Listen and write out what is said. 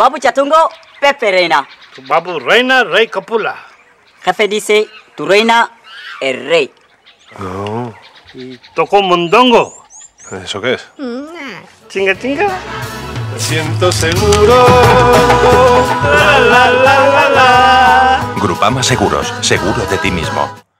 Babu Chatungo, Pepe Reina. Tu babu reina, rey Copula. Jefe dice, tu reina es rey. No. Y tocó mondongo. ¿Eso qué es? Chinga, chinga. Me siento seguro. La, la, la, la, la. Grupama Seguros, seguro de ti mismo.